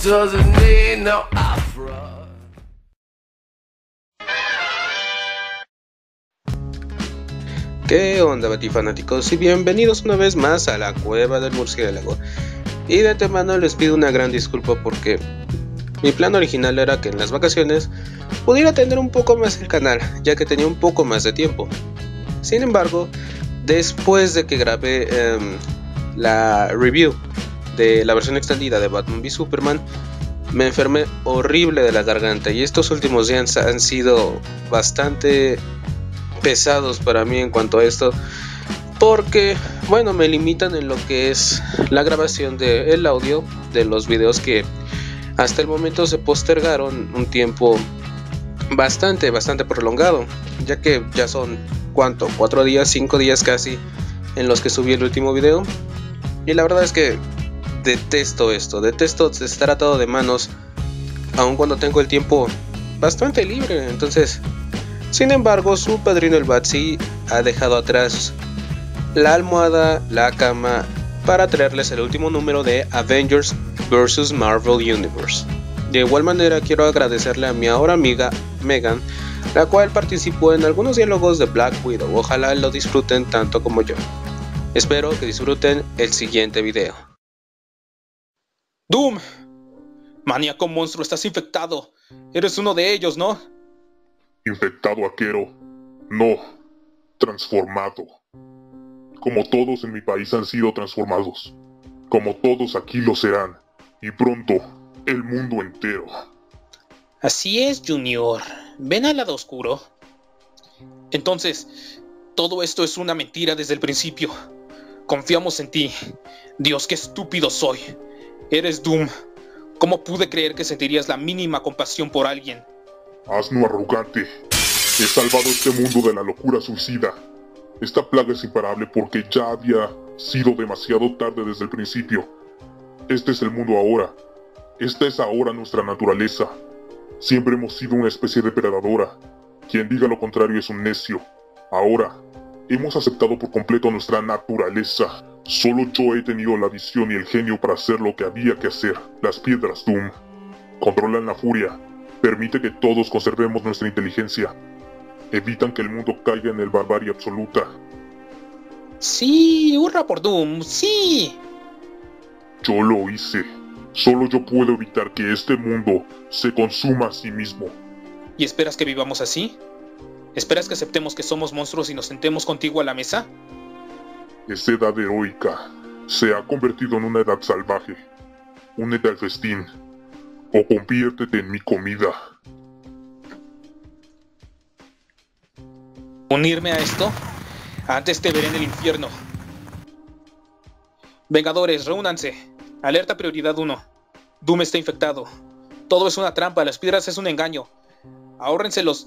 doesn't need no opera. ¿Qué onda, batifanáticos? Y bienvenidos una vez más a la Cueva del Murciélago. Y de antemano les pido una gran disculpa porque mi plan original era que en las vacaciones pudiera tener un poco más el canal, ya que tenía un poco más de tiempo. Sin embargo, después de que grabé la review de la versión extendida de Batman v Superman, me enfermé horrible de la garganta y estos últimos días han sido bastante pesados para mí en cuanto a esto, porque bueno, me limitan en lo que es la grabación del audio de los videos que hasta el momento se postergaron un tiempo bastante prolongado, ya que ya son ¿cuánto? 4 días, 5 días casi en los que subí el último video. Y la verdad es que detesto esto, detesto estar atado de manos aun cuando tengo el tiempo bastante libre. Entonces, sin embargo, su padrino el Batsy ha dejado atrás la almohada, la cama, para traerles el último número de Avengers vs Marvel Universe. De igual manera quiero agradecerle a mi ahora amiga Megan, la cual participó en algunos diálogos de Black Widow. Ojalá lo disfruten tanto como yo. Espero que disfruten el siguiente video. Doom, maníaco monstruo, estás infectado. Eres uno de ellos, ¿no? Infectado, Aquero. No, transformado. Como todos en mi país han sido transformados. Como todos aquí lo serán. Y pronto, el mundo entero. Así es, Junior. Ven al lado oscuro. Entonces, todo esto es una mentira desde el principio. Confiamos en ti. Dios, qué estúpido soy. Eres Doom. ¿Cómo pude creer que sentirías la mínima compasión por alguien? Asno arrogante. He salvado este mundo de la locura suicida. Esta plaga es imparable porque ya había sido demasiado tarde desde el principio. Este es el mundo ahora. Esta es ahora nuestra naturaleza. Siempre hemos sido una especie depredadora. Quien diga lo contrario es un necio. Ahora, hemos aceptado por completo nuestra naturaleza. Solo yo he tenido la visión y el genio para hacer lo que había que hacer. Las piedras, Doom, controlan la furia. Permite que todos conservemos nuestra inteligencia. Evitan que el mundo caiga en el barbarie absoluta. Sí, hurra por Doom, sí. Yo lo hice. Solo yo puedo evitar que este mundo se consuma a sí mismo. ¿Y esperas que vivamos así? ¿Esperas que aceptemos que somos monstruos y nos sentemos contigo a la mesa? Esa edad heroica se ha convertido en una edad salvaje. Únete al festín o conviértete en mi comida. ¿Unirme a esto? Antes te veré en el infierno. Vengadores, reúnanse. Alerta prioridad 1. Doom está infectado. Todo es una trampa, las piedras es un engaño. Ahórrense los...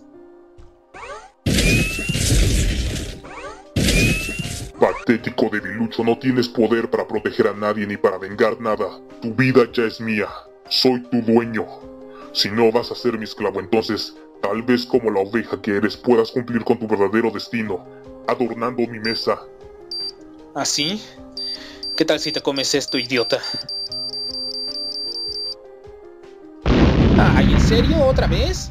Patético debilucho, no tienes poder para proteger a nadie ni para vengar nada. Tu vida ya es mía. Soy tu dueño. Si no vas a ser mi esclavo, entonces, tal vez como la oveja que eres, puedas cumplir con tu verdadero destino, adornando mi mesa. ¿Así? ¿Qué tal si te comes esto, idiota? ¡Ay, en serio? ¿Otra vez?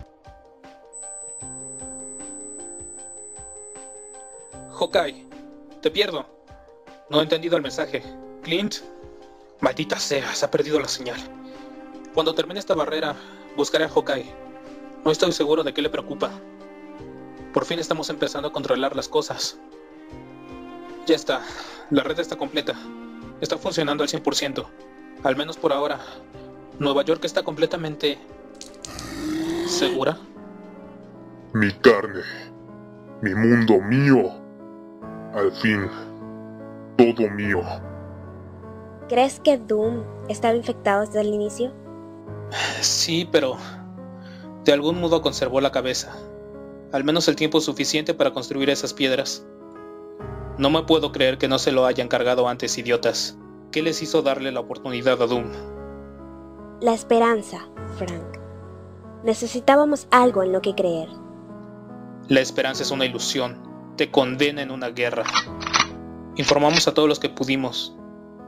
Hawkeye, te pierdo. No he entendido el mensaje. Clint, maldita sea, se ha perdido la señal. Cuando termine esta barrera, buscaré a Hawkeye. No estoy seguro de qué le preocupa. Por fin estamos empezando a controlar las cosas. Ya está, la red está completa. Está funcionando al 100%. Al menos por ahora. Nueva York está completamente... ¿segura? Mi carne. Mi mundo mío. Al fin, todo mío. ¿Crees que Doom estaba infectado desde el inicio? Sí, pero... de algún modo conservó la cabeza. Al menos el tiempo suficiente para construir esas piedras. No me puedo creer que no se lo hayan cargado antes, idiotas. ¿Qué les hizo darle la oportunidad a Doom? La esperanza, Frank. Necesitábamos algo en lo que creer. La esperanza es una ilusión. Te condena en una guerra. Informamos a todos los que pudimos.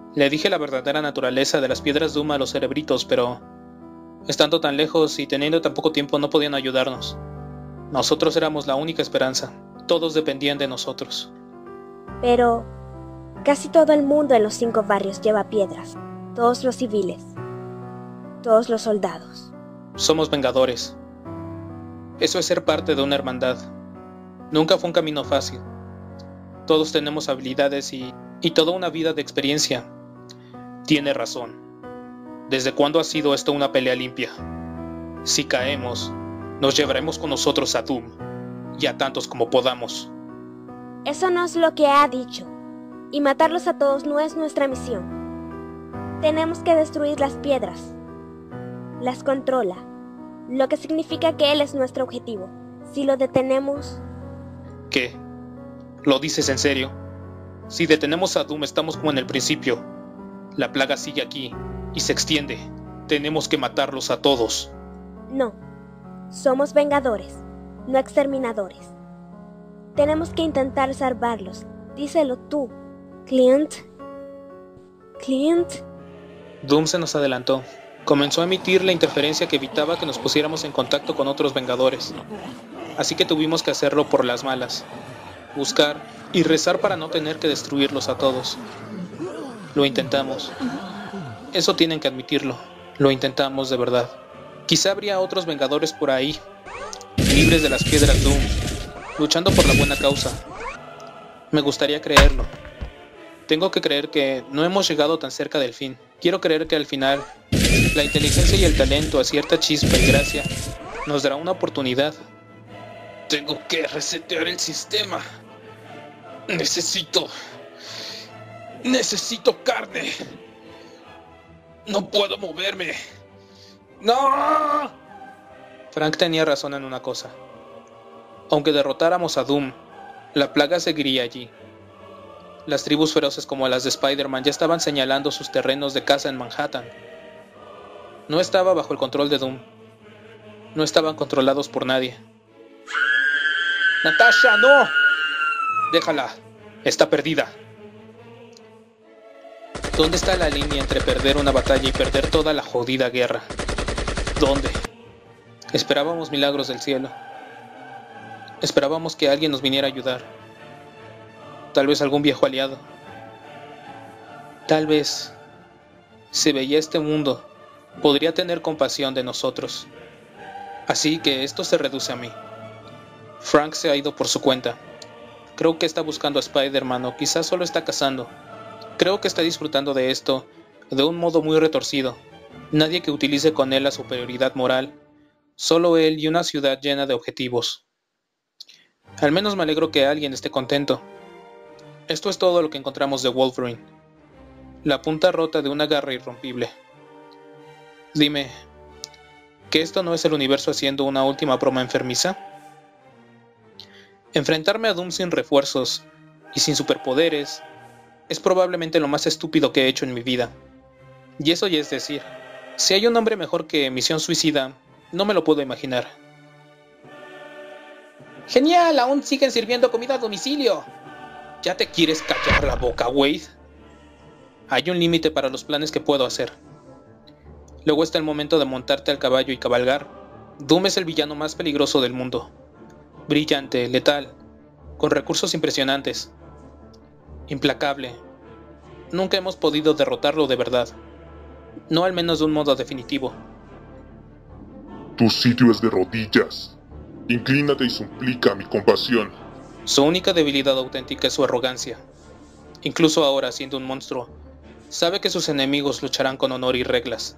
Le dije la verdadera naturaleza de las piedras Doom a los cerebritos, pero estando tan lejos y teniendo tan poco tiempo no podían ayudarnos. Nosotros éramos la única esperanza. Todos dependían de nosotros. Pero casi todo el mundo en los 5 barrios lleva piedras. Todos los civiles. Todos los soldados. Somos vengadores. Eso es ser parte de una hermandad. Nunca fue un camino fácil. Todos tenemos habilidades y toda una vida de experiencia. Tiene razón. ¿Desde cuándo ha sido esto una pelea limpia? Si caemos, nos llevaremos con nosotros a Doom, y a tantos como podamos. Eso no es lo que ha dicho, y matarlos a todos no es nuestra misión. Tenemos que destruir las piedras. Las controla, lo que significa que él es nuestro objetivo. Si lo detenemos... ¿Qué? ¿Lo dices en serio? Si detenemos a Doom estamos como en el principio. La plaga sigue aquí y se extiende. Tenemos que matarlos a todos. No, somos vengadores, no exterminadores. Tenemos que intentar salvarlos. Díselo tú, Clint. Clint. Doom se nos adelantó. Comenzó a emitir la interferencia que evitaba que nos pusiéramos en contacto con otros vengadores. Así que tuvimos que hacerlo por las malas. Buscar y rezar para no tener que destruirlos a todos. Lo intentamos. Eso tienen que admitirlo. Lo intentamos de verdad. Quizá habría otros vengadores por ahí, libres de las piedras Doom, luchando por la buena causa. Me gustaría creerlo. Tengo que creer que no hemos llegado tan cerca del fin. Quiero creer que al final, la inteligencia y el talento a cierta chispa y gracia nos dará una oportunidad. Tengo que resetear el sistema. Necesito carne. No puedo moverme. ¡No! Frank tenía razón en una cosa. Aunque derrotáramos a Doom, la plaga seguiría allí. Las tribus feroces como las de Spider-Man ya estaban señalando sus terrenos de caza en Manhattan. No estaba bajo el control de Doom. No estaban controlados por nadie. ¡Natasha, no! Déjala. Está perdida. ¿Dónde está la línea entre perder una batalla y perder toda la jodida guerra? ¿Dónde? Esperábamos milagros del cielo. Esperábamos que alguien nos viniera a ayudar. Tal vez algún viejo aliado. Tal vez, si veía este mundo, podría tener compasión de nosotros. Así que esto se reduce a mí. Frank se ha ido por su cuenta. Creo que está buscando a Spider-Man o quizás solo está cazando. Creo que está disfrutando de esto de un modo muy retorcido. Nadie que utilice con él la superioridad moral. Solo él y una ciudad llena de objetivos. Al menos me alegro que alguien esté contento. Esto es todo lo que encontramos de Wolverine. La punta rota de una garra irrompible. Dime, ¿que esto no es el universo haciendo una última broma enfermiza? Enfrentarme a Doom sin refuerzos y sin superpoderes es probablemente lo más estúpido que he hecho en mi vida. Y eso ya es decir, si hay un nombre mejor que Misión Suicida, no me lo puedo imaginar. ¡Genial! ¡Aún siguen sirviendo comida a domicilio! ¿Ya te quieres callar la boca, Wade? Hay un límite para los planes que puedo hacer. Luego está el momento de montarte al caballo y cabalgar. Doom es el villano más peligroso del mundo. Brillante, letal, con recursos impresionantes. Implacable. Nunca hemos podido derrotarlo de verdad. No al menos de un modo definitivo. Tu sitio es de rodillas. Inclínate y suplica mi compasión. Su única debilidad auténtica es su arrogancia. Incluso ahora, siendo un monstruo, sabe que sus enemigos lucharán con honor y reglas.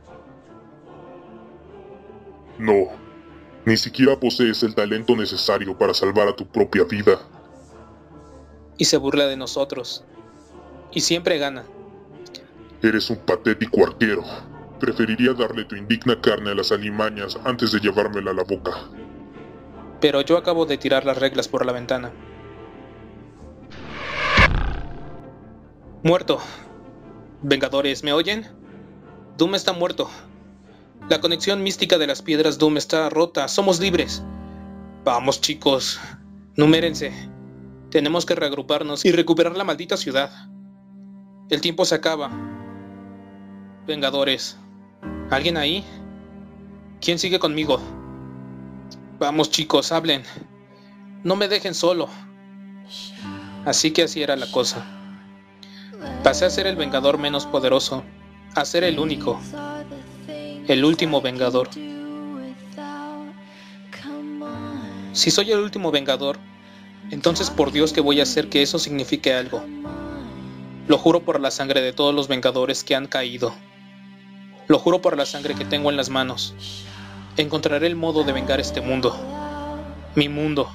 No, ni siquiera posees el talento necesario para salvar a tu propia vida. Y se burla de nosotros. Y siempre gana. Eres un patético arquero. Preferiría darle tu indigna carne a las alimañas antes de llevármela a la boca. Pero yo acabo de tirar las reglas por la ventana. Muerto. Vengadores, ¿me oyen? Doom está muerto. La conexión mística de las piedras Doom está rota. Somos libres. Vamos, chicos. Numérense. Tenemos que reagruparnos y recuperar la maldita ciudad. El tiempo se acaba. Vengadores. ¿Alguien ahí? ¿Quién sigue conmigo? Vamos, chicos, hablen. No me dejen solo. Así que así era la cosa. Pasé a ser el Vengador menos poderoso, a ser el único, el último Vengador. Si soy el último Vengador, entonces por Dios que voy a hacer que eso signifique algo. Lo juro por la sangre de todos los Vengadores que han caído. Lo juro por la sangre que tengo en las manos. Encontraré el modo de vengar este mundo. Mi mundo.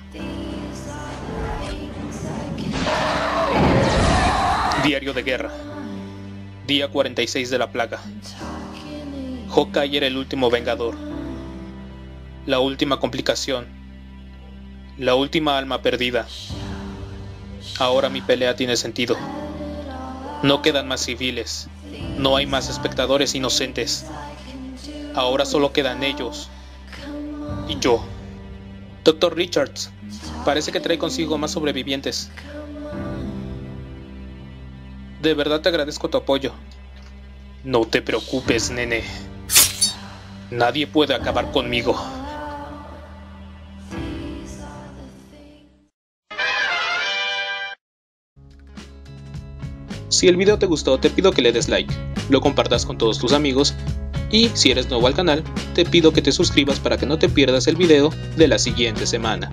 Diario de guerra. Día 46 de la plaga. Hawkeye era el último Vengador. La última complicación. La última alma perdida. Ahora mi pelea tiene sentido. No quedan más civiles. No hay más espectadores inocentes. Ahora solo quedan ellos. Y yo. Dr. Richards, parece que trae consigo más sobrevivientes. De verdad te agradezco tu apoyo. No te preocupes, nene. Nadie puede acabar conmigo. Si el video te gustó, te pido que le des like, lo compartas con todos tus amigos y si eres nuevo al canal, te pido que te suscribas para que no te pierdas el video de la siguiente semana.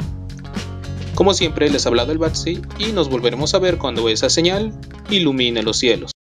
Como siempre, les ha hablado el Batsy y nos volveremos a ver cuando esa señal ilumine los cielos.